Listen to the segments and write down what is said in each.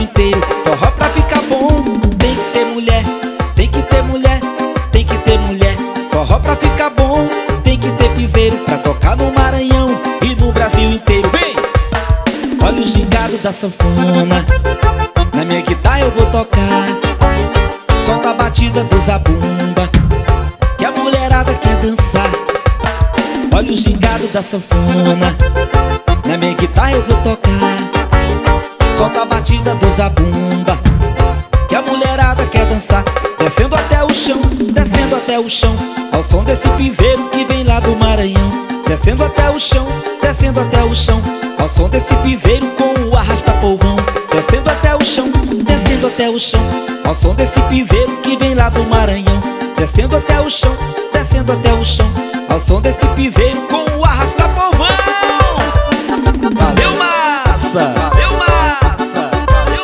inteiro. Forró pra ficar bom tem que ter mulher, tem que ter mulher, tem que ter mulher. Forró pra ficar bom tem que ter piseiro pra tocar no Maranhão e no Brasil inteiro. Vem! Olha o gingado da sanfona, na minha guitarra eu vou tocar. Solta a batida do zabumba, que a mulherada quer dançar. Olha o gingado da sanfona, na minha guitarra eu vou tocar. Solta a batida do zabumba, que a mulherada quer dançar. Descendo até o chão, descendo até o chão, ao som desse piseiro que vem lá do Maranhão. Descendo até o chão, descendo até o chão, ao som desse piseiro com o arrasta-povão. Descendo até o chão, descendo até o chão, ao som desse piseiro que vem lá do Maranhão. Descendo até o chão, descendo até o chão, ao som desse piseiro com o arrasta-povão. Valeu, massa! Valeu, massa! Valeu,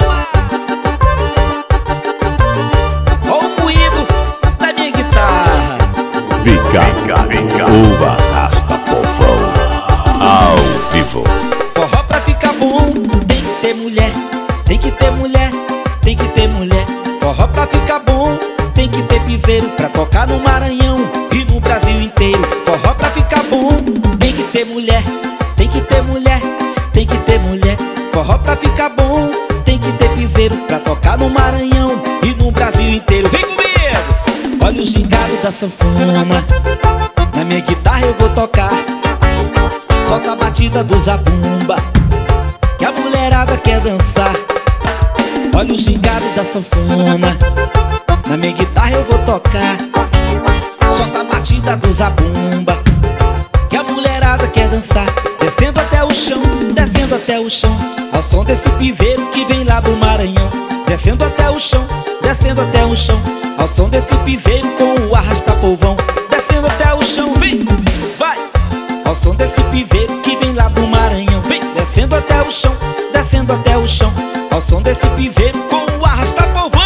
massa! Ó o moído da minha guitarra. Fica, o arrasta-povão ao vivo. Forró pra ficar bom tem que ter mulher, tem que ter mulher, tem que ter mulher. Forró pra ficar bom tem que ter piseiro pra tocar no Maranhão e no Brasil inteiro. Forró pra ficar bom tem que ter mulher, tem que ter mulher, tem que ter mulher. Forró pra ficar bom tem que ter piseiro pra tocar no Maranhão e no Brasil inteiro. Vem comigo! Olha o gingado da sanfona, na minha guitarra eu vou tocar. Solta a batida do zabumba, que a mulherada quer dançar. Olha o gingado da sanfona, na minha guitarra eu vou tocar. Solta a batida do zabumba, que a mulherada quer dançar. Descendo até o chão, descendo até o chão, ao som desse piseiro que vem lá do Maranhão. Descendo até o chão, descendo até o chão, ao som desse piseiro com o arrasta-povão. Descendo até o chão, vem, vai! Ao som desse piseiro que vem lá do Maranhão. Vem, descendo até o chão, descendo até o chão, ao som desse piseiro com o arrasta-povão.